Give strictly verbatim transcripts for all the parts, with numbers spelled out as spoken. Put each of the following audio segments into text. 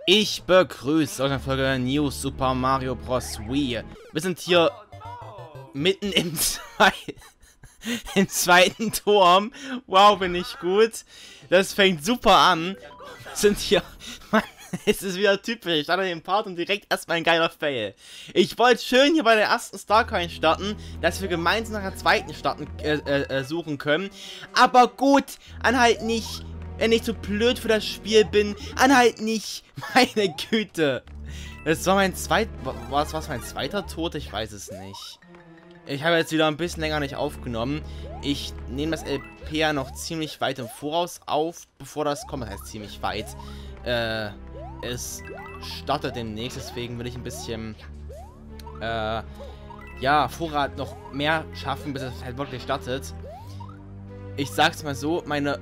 Ich begrüße euch in Folge New Super Mario Bros. Wii. Wir sind hier mitten im, Zwei im zweiten Turm. Wow, bin ich gut. Das fängt super an. Wir sind hier... Mann, es ist wieder typisch. Ich starte den Part und direkt erstmal ein geiler Fail. Ich wollte schön hier bei der ersten Starcoin starten, dass wir gemeinsam nach der zweiten starten, äh, äh, suchen können. Aber gut, an halt nicht... Wenn ich zu blöd für das Spiel bin, an halt nicht. Meine Güte. Das war mein zweit... Was war mein zweiter Tod? Ich weiß es nicht. Ich habe jetzt wieder ein bisschen länger nicht aufgenommen. Ich nehme das L P ja noch ziemlich weit im Voraus auf, bevor das kommt. Das heißt ziemlich weit. Äh, es startet demnächst, deswegen will ich ein bisschen... Äh, ja, Vorrat noch mehr schaffen, bis es halt wirklich startet. Ich sag's mal so, meine...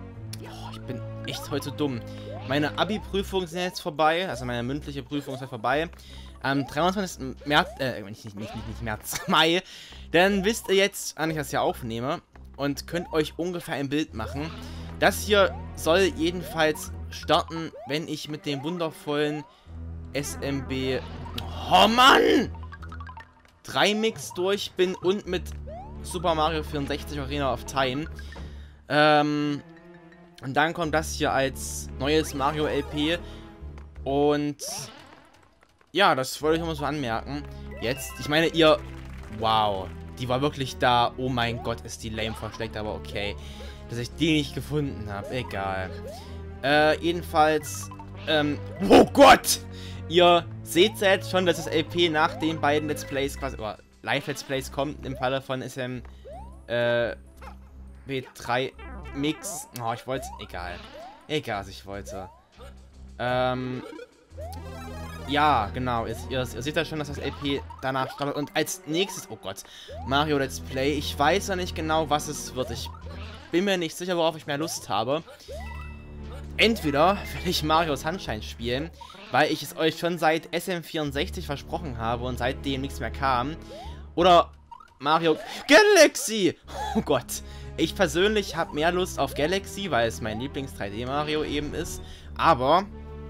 Echt heute dumm. Meine Abi-Prüfungen sind jetzt vorbei, also meine mündliche Prüfung ist vorbei. Am dreiundzwanzigsten März, äh, nicht, nicht, nicht, nicht März, Mai. Dann wisst ihr jetzt, wann ich das hier aufnehme und könnt euch ungefähr ein Bild machen. Das hier soll jedenfalls starten, wenn ich mit dem wundervollen S M B, oh Mann, drei Mix durch bin und mit Super Mario vierundsechzig Arena of Time. Ähm... Und dann kommt das hier als neues Mario L P. Und ja, das wollte ich nochmal so anmerken. Jetzt, ich meine, ihr... Wow, die war wirklich da. Oh mein Gott, ist die lame versteckt, aber okay. Dass ich die nicht gefunden habe, egal. Äh, jedenfalls... Ähm, oh Gott! Ihr seht jetzt schon, dass das L P nach den beiden Let's Plays quasi... Oder Live-Let's Plays kommt, im Falle von S M... Äh... W drei... Mix. Oh, ich wollte... Egal. Egal, was ich wollte. Ähm... Ja, genau. Ihr, ihr, ihr seht ja schon, dass das L P danach startet. Und als nächstes... Oh Gott. Mario Let's Play. Ich weiß ja nicht genau, was es wird. Ich bin mir nicht sicher, worauf ich mehr Lust habe. Entweder will ich Mario Sunshine spielen, weil ich es euch schon seit S M vierundsechzig versprochen habe und seitdem nichts mehr kam. Oder Mario Galaxy! Oh Gott. Ich persönlich habe mehr Lust auf Galaxy, weil es mein Lieblings drei D Mario eben ist. Aber,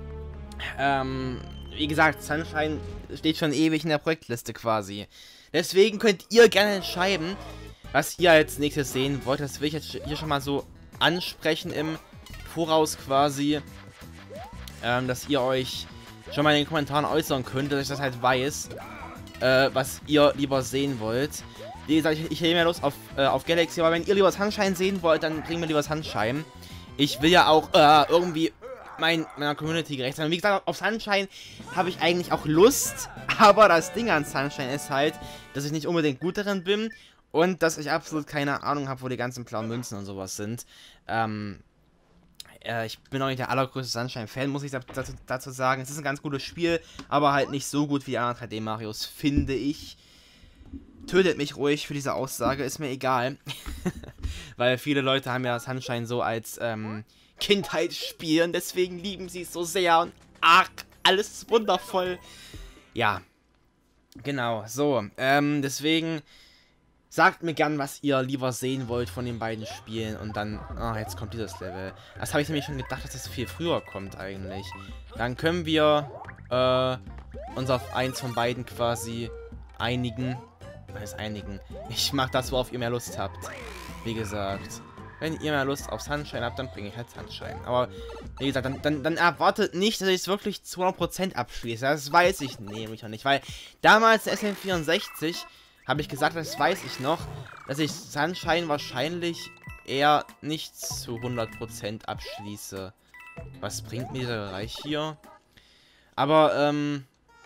ähm, wie gesagt, Sunshine steht schon ewig in der Projektliste quasi. Deswegen könnt ihr gerne entscheiden, was ihr als nächstes sehen wollt. Das will ich jetzt hier schon mal so ansprechen im Voraus quasi. Ähm, dass ihr euch schon mal in den Kommentaren äußern könnt, dass ich das halt weiß, äh, was ihr lieber sehen wollt. Wie gesagt, ich, ich hätte mehr Lust auf, äh, auf Galaxy, aber wenn ihr lieber Sunshine sehen wollt, dann bringen wir lieber Sunshine. Ich will ja auch äh, irgendwie mein, meiner Community gerecht sein. Wie gesagt, auf Sunshine habe ich eigentlich auch Lust, aber das Ding an Sunshine ist halt, dass ich nicht unbedingt gut darin bin und dass ich absolut keine Ahnung habe, wo die ganzen blauen Münzen und sowas sind. Ähm, äh, ich bin auch nicht der allergrößte Sunshine-Fan, muss ich dazu, dazu sagen. Es ist ein ganz gutes Spiel, aber halt nicht so gut wie die anderen drei D Marios, finde ich. Tötet mich ruhig für diese Aussage, ist mir egal. Weil viele Leute haben ja Sunshine so als ähm, Kindheitsspiel und deswegen lieben sie es so sehr und ach, alles wundervoll. Ja, genau, so, ähm, deswegen sagt mir gern, was ihr lieber sehen wollt von den beiden Spielen und dann, ah, jetzt kommt dieses Level. Das habe ich nämlich schon gedacht, dass das viel früher kommt eigentlich. Dann können wir äh, uns auf eins von beiden quasi einigen. Weiß einigen. Ich mache das, worauf ihr mehr Lust habt. Wie gesagt. Wenn ihr mehr Lust auf Sunshine habt, dann bringe ich halt Sunshine. Aber, wie gesagt, dann, dann, dann erwartet nicht, dass ich es wirklich zu hundert Prozent abschließe. Das weiß ich nämlich noch nicht. Weil damals in S M vierundsechzig habe ich gesagt, das weiß ich noch, dass ich Sunshine wahrscheinlich eher nicht zu hundert Prozent abschließe. Was bringt mir dieser Bereich hier? Aber, ähm...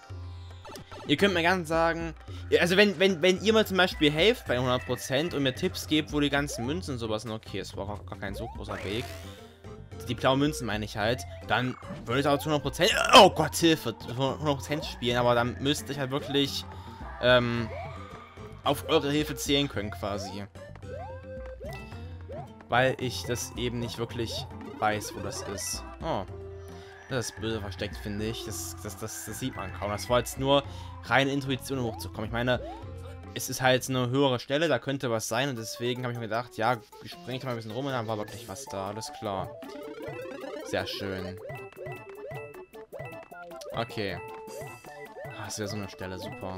ihr könnt mir gerne sagen, also wenn, wenn, wenn ihr mir zum Beispiel helft bei hundert Prozent und mir Tipps gebt, wo die ganzen Münzen und sowas sind, okay, es war auch gar kein so großer Weg. Die blauen Münzen meine ich halt, dann würde ich auch zu hundert Prozent, oh Gott, Hilfe, hundert Prozent spielen, aber dann müsste ich halt wirklich ähm, auf eure Hilfe zählen können quasi. Weil ich das eben nicht wirklich weiß, wo das ist. Oh. Das ist böse versteckt, finde ich. Das, das, das, das sieht man kaum. Das war jetzt nur reine Intuition, um hochzukommen. Ich meine, es ist halt eine höhere Stelle, da könnte was sein. Und deswegen habe ich mir gedacht, ja, ich springe mal ein bisschen rum und dann war wirklich was da. Alles klar. Sehr schön. Okay. Ah, das wäre so eine Stelle, super.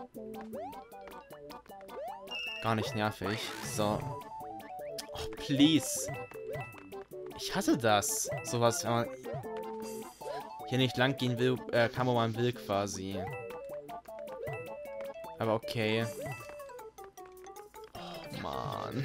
Gar nicht nervig. So. Oh, please. Ich hasse das. Sowas, wenn man hier nicht lang gehen will, äh, kann, wo man will, quasi. Aber okay. Oh, Mann.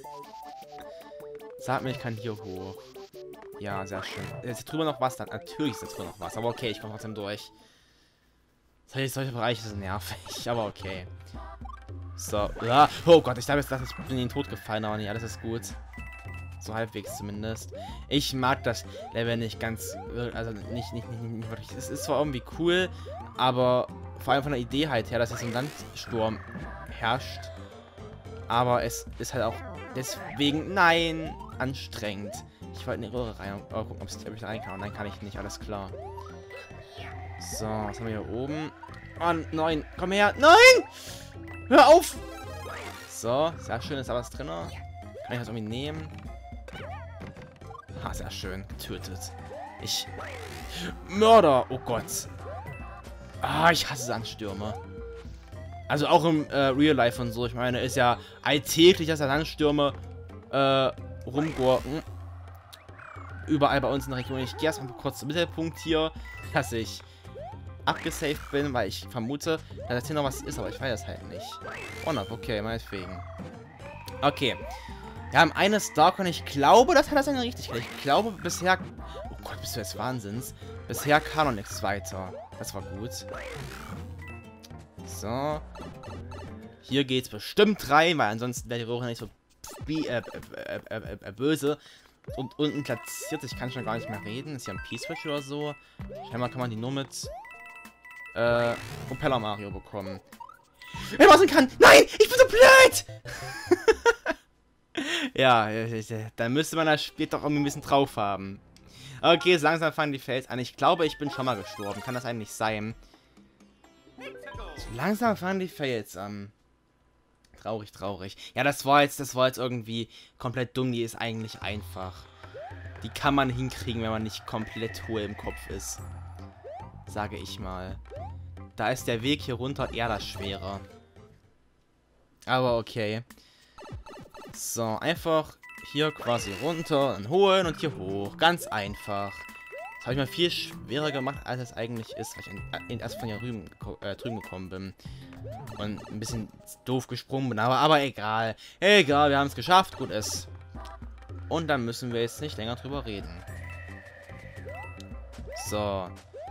Sag mir, ich kann hier hoch. Ja, sehr schön. Ist drüber noch was? Dann natürlich ist jetzt drüber noch was. Aber okay, ich komme trotzdem durch. Solche, solche Bereiche sind nervig. Aber okay. So. Ja. Oh Gott, ich glaube jetzt, dass ich bin in den Tod gefallen, aber nicht alles ist gut. So halbwegs zumindest. Ich mag das Level nicht ganz, also nicht, nicht, nicht, nicht wirklich. Es ist zwar irgendwie cool, aber vor allem von der Idee halt her, dass jetzt ein Sandsturm herrscht. Aber es ist halt auch deswegen, nein, anstrengend. Ich wollte in die Röhre rein, oh, gucken, ob ich da rein kann. Und nein, kann ich nicht, alles klar. So, was haben wir hier oben? Oh, nein, komm her. Nein! Hör auf! So, sehr schön, ist da was drin. Kann ich das irgendwie nehmen? Ah, sehr schön. Getötet. Ich... Mörder! Oh Gott. Ah, ich hasse Sandstürme. Also auch im äh, Real Life und so. Ich meine, ist ja alltäglich, dass da Sandstürme äh, rumgurken. Überall bei uns in der Region. Ich gehe erstmal kurz zum Mittelpunkt hier, dass ich abgesaved bin, weil ich vermute, dass das hier noch was ist, aber ich weiß es halt nicht. Oh, no, okay, meinetwegen. Okay. Wir haben eine Stark und ich glaube, das hat das eine Richtigkeit. Ich glaube, bisher... Oh Gott, bist du jetzt Wahnsinns. Bisher kam noch nichts weiter. Das war gut. So. Hier geht's bestimmt rein, weil ansonsten wäre die Röhre nicht so äh, äh, äh, äh, äh, böse. Und unten platziert, ich kann schon gar nicht mehr reden. Ist hier ein P-Switch oder so. Scheinbar kann man die nur mit äh, Propeller Mario bekommen. Wenn man kann! Nein! Ich bin so blöd! Ja, dann müsste man das Spiel doch irgendwie ein bisschen drauf haben. Okay, so langsam fangen die Fails an. Ich glaube, ich bin schon mal gestorben. Kann das eigentlich sein? So langsam fangen die Fails an. Traurig, traurig. Ja, das war jetzt, das war jetzt irgendwie komplett dumm. Die ist eigentlich einfach. Die kann man hinkriegen, wenn man nicht komplett hohl im Kopf ist. Sage ich mal. Da ist der Weg hier runter eher das Schwere. Aber okay. So, einfach hier quasi runter, dann holen und hier hoch. Ganz einfach. Das habe ich mal viel schwerer gemacht, als es eigentlich ist, weil ich in, erst von hier drüben, äh, drüben gekommen bin. Und ein bisschen doof gesprungen bin. Aber, aber egal. Egal, wir haben es geschafft. Gut ist. Und dann müssen wir jetzt nicht länger drüber reden. So.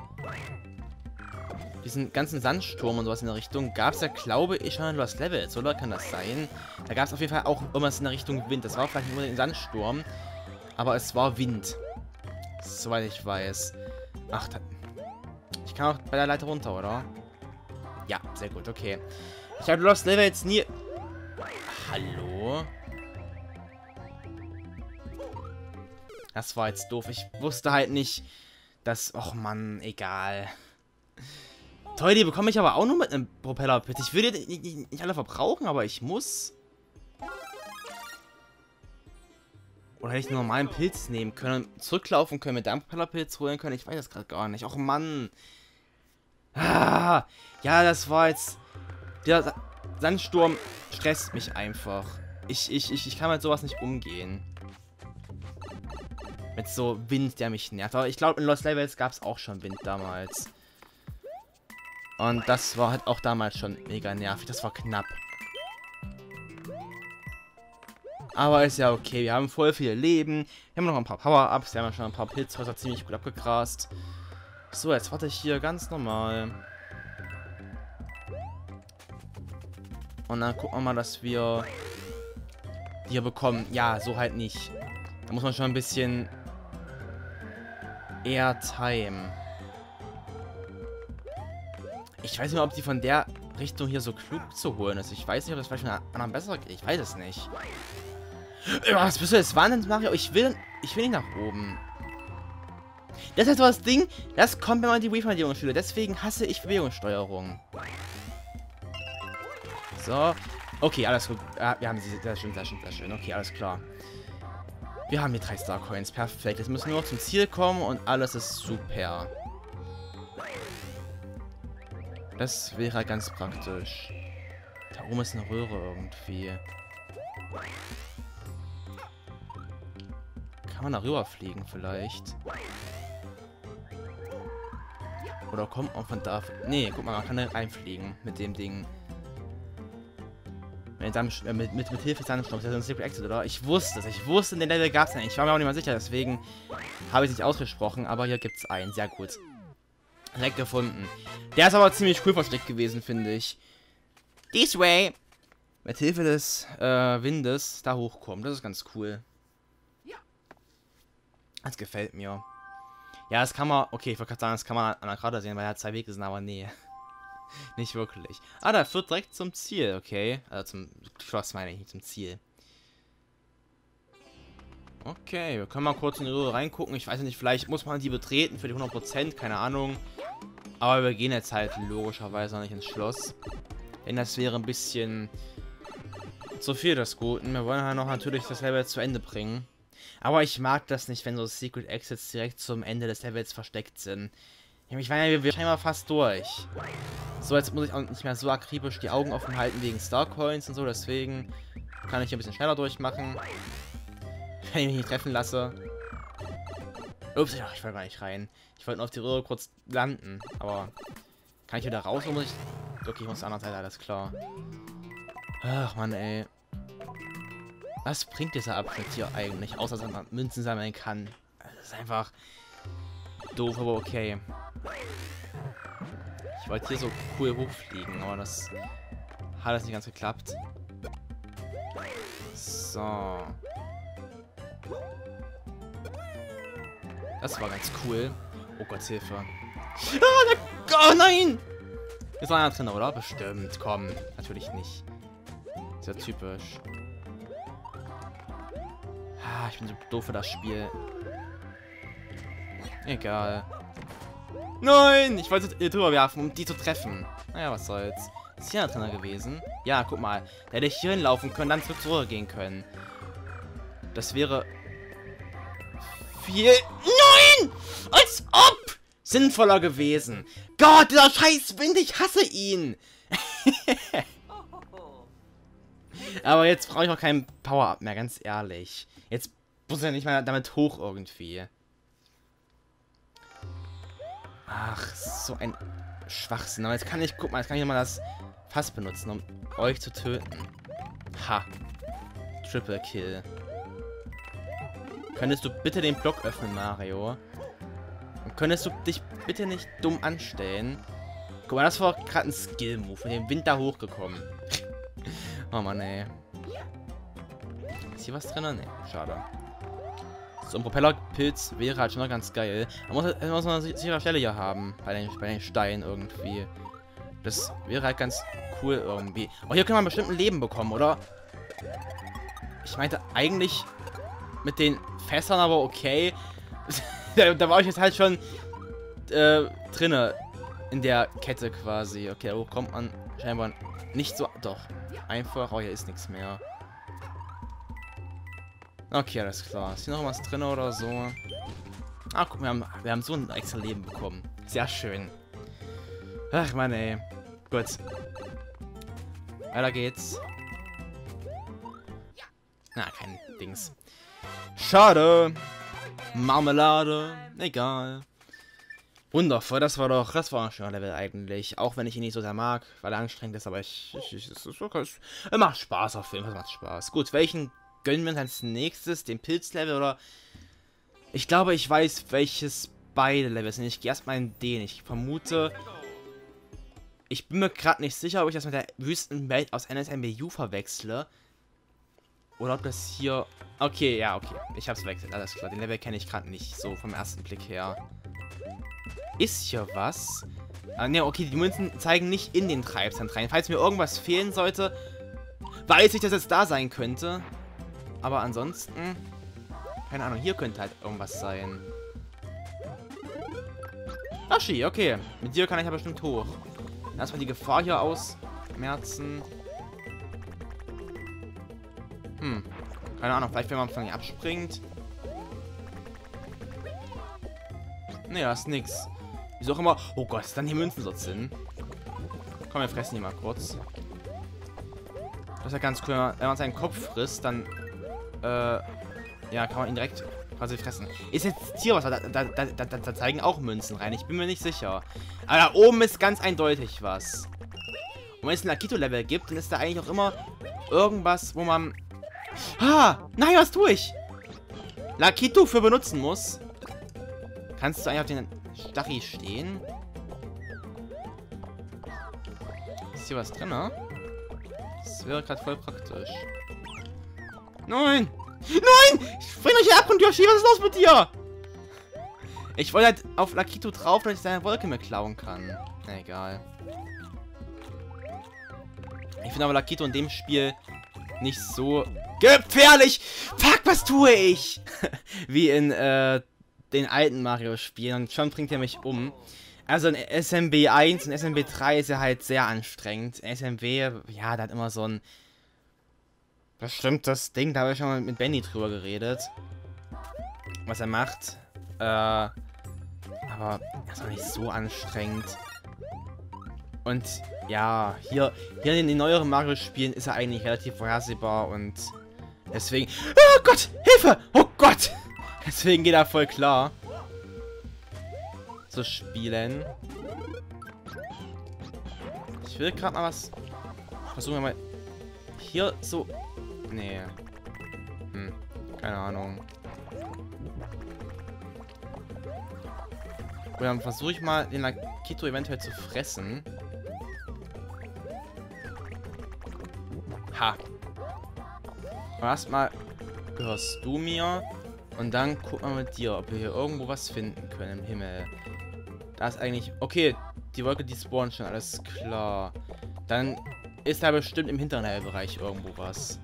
Diesen ganzen Sandsturm und sowas in der Richtung gab es ja, glaube ich, schon in Lost Levels, oder? Kann das sein? Da gab es auf jeden Fall auch irgendwas in der Richtung Wind. Das war vielleicht nicht nur ein Sandsturm, aber es war Wind. Soweit ich weiß. Ach, da, ich kann auch bei der Leiter runter, oder? Ja, sehr gut, okay. Ich habe Lost Levels nie... Hallo? Das war jetzt doof. Ich wusste halt nicht, dass... Och Mann, egal. Toll, die bekomme ich aber auch nur mit einem Propellerpilz. Ich will die nicht, nicht alle verbrauchen, aber ich muss. Oder hätte ich einen normalen Pilz nehmen können, zurücklaufen können, mit einem Propellerpilz holen können. Ich weiß das gerade gar nicht. Och Mann. Ah, ja, das war jetzt... Der Sandsturm stresst mich einfach. Ich, ich, ich, ich kann mit sowas nicht umgehen. Mit so Wind, der mich nervt. Aber ich glaube, in Lost Levels gab es auch schon Wind damals. Und das war halt auch damals schon mega nervig. Das war knapp. Aber ist ja okay. Wir haben voll viel Leben. Wir haben noch ein paar Power-Ups. Wir haben schon ein paar Pilzhäuser ziemlich gut abgegrast. So, jetzt warte ich hier ganz normal. Und dann gucken wir mal, dass wir die hier bekommen. Ja, so halt nicht. Da muss man schon ein bisschen Airtime. Ich weiß nicht mal, ob die von der Richtung hier so klug zu holen ist. Ich weiß nicht, ob das vielleicht von einer anderen besser geht. Ich weiß es nicht. Was bist du jetzt Wahnsinns, Mario? Ich will, ich will nicht nach oben. Das ist so das Ding, das kommt, wenn man die Wii-Verhandlung spielt. Deswegen hasse ich Bewegungssteuerung. So. Okay, alles gut. Ah, wir haben sie. Sehr schön, sehr schön, sehr schön. Okay, alles klar. Wir haben hier drei Star Coins. Perfekt. Jetzt müssen wir noch zum Ziel kommen und alles ist super. Das wäre halt ganz praktisch. Da oben ist eine Röhre irgendwie. Kann man da rüber fliegen vielleicht? Oder kommt man von da... Nee, guck mal, man kann da reinfliegen mit dem Ding. Mit, äh, mit, mit, mit Hilfe seines Sturms. Das ist ein Secret Exit, oder? Ich wusste es. Ich wusste, in den Level gab es nicht. Ich war mir auch nicht mal sicher, deswegen habe ich es nicht ausgesprochen. Aber hier gibt es einen. Sehr gut. Direkt gefunden. Der ist aber ziemlich cool versteckt gewesen, finde ich. This way. Mit Hilfe des äh, Windes da hochkommen. Das ist ganz cool. Das gefällt mir. Ja, das kann man... Okay, ich wollte gerade sagen, das kann man an der Karte sehen, weil er hat zwei Wege sind, aber nee. Nicht wirklich. Ah, da führt direkt zum Ziel, okay. Also zum Schloss meine ich, nicht zum Ziel. Okay, wir können mal kurz in die Röhre reingucken. Ich weiß nicht, vielleicht muss man die betreten für die hundert Prozent, keine Ahnung. Aber wir gehen jetzt halt logischerweise noch nicht ins Schloss. Denn das wäre ein bisschen zu viel des Guten. Wir wollen halt noch natürlich das Level zu Ende bringen. Aber ich mag das nicht, wenn so Secret Exits direkt zum Ende des Levels versteckt sind. Ich meine, wir, wir scheinbar fast durch. So, jetzt muss ich auch nicht mehr so akribisch die Augen offen halten wegen Star Coins und so. Deswegen kann ich hier ein bisschen schneller durchmachen. Wenn ich mich nicht treffen lasse. Ups, ja, ich wollte gar nicht rein. Ich wollte nur auf die Röhre kurz landen. Aber kann ich wieder raus oder muss ich... Okay, ich muss zur anderen Seite, alles klar. Ach, Mann, ey. Was bringt dieser Abschnitt hier eigentlich? Außer, dass man Münzen sammeln kann. Das ist einfach... doof, aber okay. Ich wollte hier so cool hochfliegen, aber das hat das nicht ganz geklappt. So. Das war ganz cool. Oh Gott, Hilfe. Ah, der, oh nein! Ist noch einer drin, oder? Bestimmt. Komm, natürlich nicht. Ist ja typisch. Ah, ich bin so doof für das Spiel. Egal. Nein! Ich wollte ihr drüber werfen, um die zu treffen. Naja, was soll's. Ist hier drin gewesen? Ja, guck mal. Da hätte ich hier hinlaufen können, dann zurückgehen können. Das wäre... viel... Nein! Als ob! Sinnvoller gewesen. Gott, dieser scheiß Wind, ich hasse ihn! Aber jetzt brauche ich auch keinen Power-Up mehr, ganz ehrlich. Jetzt muss er nicht mal damit hoch irgendwie. Ach, so ein Schwachsinn. Aber jetzt kann ich, guck mal, jetzt kann ich mal das Fass benutzen, um euch zu töten. Ha. Triple Kill. Könntest du bitte den Block öffnen, Mario? Und könntest du dich bitte nicht dumm anstellen? Guck mal, das war gerade ein Skill-Move. Mit dem Wind da hochgekommen. Oh Mann, ey. Ist hier was drin? Ne, schade. So ein Propellerpilz wäre halt schon noch ganz geil. Da muss, da muss man eine sichere Stelle hier haben. Bei den, bei den Steinen irgendwie. Das wäre halt ganz cool irgendwie. Oh, hier kann man bestimmt ein Leben bekommen, oder? Ich meinte eigentlich mit den Fässern, aber okay. da, da war ich jetzt halt schon äh, drinne in der Kette quasi. Okay, wo kommt man scheinbar nicht so... Doch, einfach. Oh, hier ist nichts mehr. Okay, alles klar. Ist hier noch was drin oder so? Ah, guck, wir haben, wir haben so ein extra Leben bekommen. Sehr schön. Ach, Mann, ey. Gut. Weiter geht's. Na, kein Dings. Schade. Marmelade. Egal. Wundervoll, das war doch, das war ein schöner Level eigentlich. Auch wenn ich ihn nicht so sehr mag, weil er anstrengend ist, aber ich, ich, ich es ist okay. Es macht Spaß auf jeden Fall, macht Spaß. Gut, welchen gönnen wir uns als nächstes? Den Pilzlevel oder... Ich glaube, ich weiß, welches beide Levels sind. Ich gehe erstmal in den. Ich vermute... Ich bin mir gerade nicht sicher, ob ich das mit der Wüstenwelt aus N S M B U verwechsle. Oder ob das hier... Okay, ja, okay. Ich hab's verwechselt, alles klar. Den Level kenne ich gerade nicht, so vom ersten Blick her. Ist hier was? Ah, ne, okay, die Münzen zeigen nicht in den Treibsand rein. Falls mir irgendwas fehlen sollte, weiß ich, dass es da sein könnte. Aber ansonsten... Keine Ahnung, hier könnte halt irgendwas sein. Aschi, okay. Mit dir kann ich ja bestimmt hoch. Erstmal die Gefahr hier ausmerzen. Hm. Keine Ahnung, vielleicht wenn man von hier abspringt. Ne, da ist nix. Wieso auch immer... Oh Gott, ist dann hier Münzen so sind. Komm, wir fressen ihn mal kurz. Das ist ja ganz cool, wenn man seinen Kopf frisst, dann äh, ja, kann man ihn direkt quasi fressen. Ist jetzt Tierwasser, da, da, da, da, da zeigen auch Münzen rein, ich bin mir nicht sicher. Aber da oben ist ganz eindeutig was. Und wenn es ein Lakito-Level gibt, dann ist da eigentlich auch immer irgendwas, wo man... Ah, nein, was tue ich? Lakito für benutzen muss. Kannst du eigentlich auf den Stachy stehen? Ist hier was drin, ne? Das wäre gerade voll praktisch. Nein! Nein! Ich bring euch hier ab und Yoshi, was ist los mit dir? Ich wollte halt auf Lakito drauf, dass ich seine Wolke mir klauen kann. Na egal. Ich finde aber Lakito in dem Spiel nicht so gefährlich. Fuck, was tue ich? Wie in äh, den alten Mario-Spielen. Und schon bringt er mich um. Also in S M B eins und S M B drei ist er halt sehr anstrengend. In S M B, ja, da hat immer so ein bestimmtes Ding. Da habe ich schon mal mit Benny drüber geredet. Was er macht. Äh, aber er ist auch nicht so anstrengend. Und ja, hier, hier in den neueren Mario-Spielen ist er eigentlich relativ vorhersehbar und deswegen... Oh Gott, Hilfe! Oh Gott! Deswegen geht er voll klar. Zu spielen. Ich will gerade mal was... Versuchen wir mal... Hier so... Nee. Hm, keine Ahnung. Oder dann versuche ich mal, den Lakito eventuell zu fressen. Ha. Aber erstmal gehörst du mir. Und dann gucken wir mit dir, ob wir hier irgendwo was finden können im Himmel. Da ist eigentlich... Okay, die Wolke, die spawnt schon, alles klar. Dann ist da bestimmt im hinteren Teilbereich irgendwo was.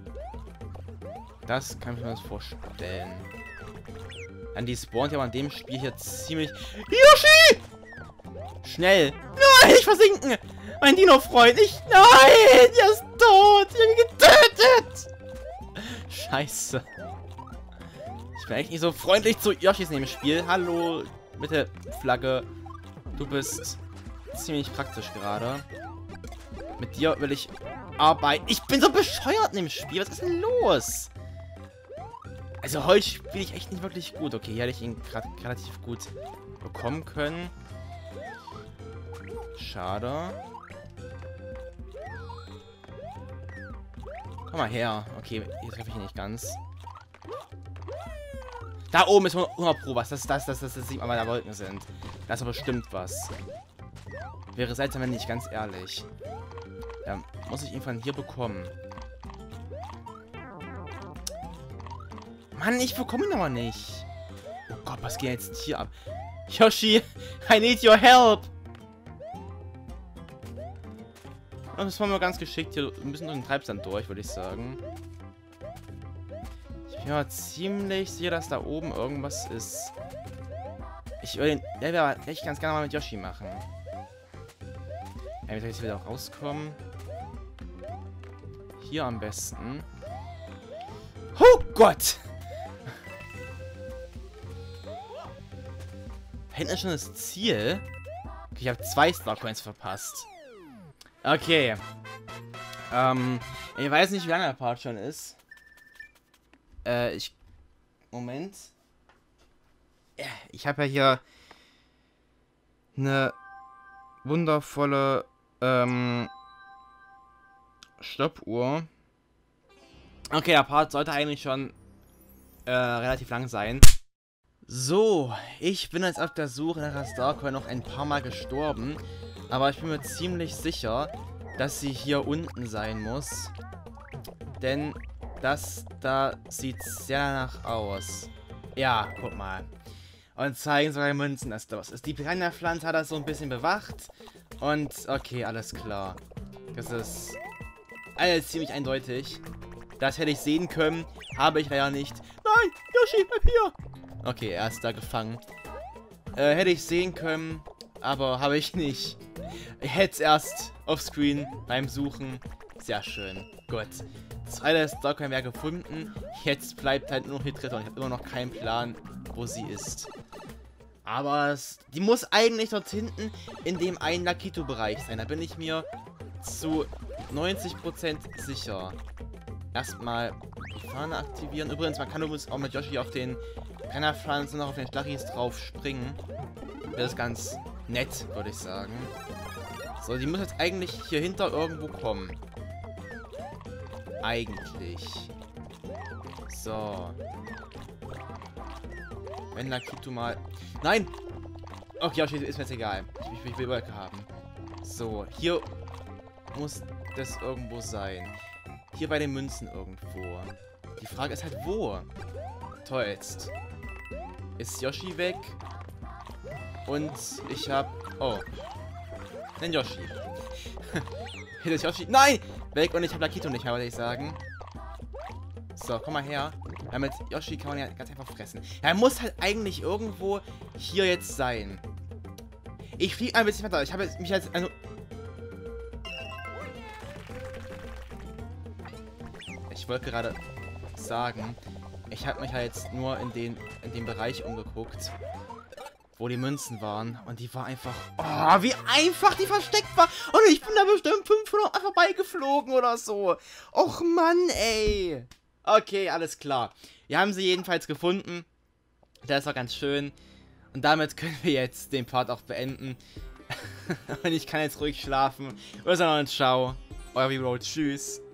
Das kann ich mir das vorstellen. Dann die spawnt ja aber in dem Spiel hier ziemlich... Yoshi! Schnell! Nein, ich versinken! Mein Dino-Freund, ich... Nein! Er ist tot! Ich hab ihn getötet! Scheiße. Ich bin eigentlich nicht so freundlich zu Yoshis in dem Spiel. Hallo, bitte, Flagge. Du bist ziemlich praktisch gerade. Mit dir will ich arbeiten. Ich bin so bescheuert in dem Spiel. Was ist denn los? Also heute spiele ich echt nicht wirklich gut. Okay, hier hätte ich ihn gerade relativ gut bekommen können. Schade. Komm mal her. Okay, hier treffe ich ihn nicht ganz. Da oben ist hundert Pro was. Das ist das, das, das, das sieht man, weil da Wolken sind. Da ist aber bestimmt was. Wäre seltsam, wenn nicht, ganz ehrlich. Da muss ich ihn von hier bekommen. Mann, ich bekomme ihn aber nicht. Oh Gott, was geht jetzt hier ab? Yoshi, I need your help. Das war mal ganz geschickt hier. Ein bisschen durch den Treibsand durch, würde ich sagen. Ich bin mir ziemlich sicher, dass da oben irgendwas ist. Ich will den Level echt ganz gerne mal mit Yoshi machen. Ja, wie soll ich wieder rauskommen? Hier am besten. Oh Gott! Hinten ist schon das Ziel. Okay, ich habe zwei Star Coins verpasst. Okay. Ähm, ich weiß nicht, wie lange der Part schon ist. Äh, ich... Moment. Ja, ich habe ja hier eine wundervolle ähm, Stoppuhr. Okay, der Part sollte eigentlich schon äh, relativ lang sein. So, ich bin jetzt auf der Suche nach der Starcoin noch ein paar Mal gestorben. Aber ich bin mir ziemlich sicher, dass sie hier unten sein muss. Denn das da sieht sehr danach aus. Ja, guck mal. Und zeigen sogar Münzen, dass das ist. Die Piranha-Pflanze hat das so ein bisschen bewacht. Und okay, alles klar. Das ist alles ziemlich eindeutig. Das hätte ich sehen können. Habe ich leider nicht. Nein, Yoshi, bleib hier. Okay, er ist da gefangen. Äh, hätte ich sehen können, aber habe ich nicht. Ich hätte es erst offscreen beim Suchen. Sehr schön. Gut. Zweite Starcoin wäre gefunden. Jetzt bleibt halt nur noch die dritte und ich habe immer noch keinen Plan, wo sie ist. Aber es, die muss eigentlich dort hinten in dem einen Lakitu-Bereich sein. Da bin ich mir zu neunzig Prozent sicher. Erstmal die Fahne aktivieren. Übrigens, man kann übrigens auch mit Yoshi auf den Brennerpflanzen noch auf den Stachis drauf springen. Das ist ganz nett, würde ich sagen. So, die muss jetzt eigentlich hier hinter irgendwo kommen. Eigentlich. So. Wenn Lakitu mal... Nein! Okay, Yoshi, ist mir jetzt egal. Ich, ich, ich will Wolke haben. So, hier muss das irgendwo sein. Hier bei den Münzen irgendwo. Die Frage ist halt, wo? Tollst. Ist Yoshi weg? Und ich hab... Oh. Den Yoshi. Hier ist Yoshi. Nein! Weg und ich hab Lakitu nicht mehr, würde ich sagen. So, komm mal her. Ja, mit Yoshi kann man ja ganz einfach fressen. Er muss halt eigentlich irgendwo hier jetzt sein. Ich fliege ein bisschen weiter. Ich habe mich jetzt... Also ich wollte gerade sagen, ich habe mich halt jetzt nur in den, in den Bereich umgeguckt, wo die Münzen waren. Und die war einfach... Oh, wie einfach die versteckt war. Und ich bin da bestimmt fünfhundert Mal vorbeigeflogen oder so. Och, Mann, ey. Okay, alles klar. Wir haben sie jedenfalls gefunden. Das ist auch ganz schön. Und damit können wir jetzt den Part auch beenden. Und ich kann jetzt ruhig schlafen. Bis dann und ciao. Euer Vibro. Tschüss.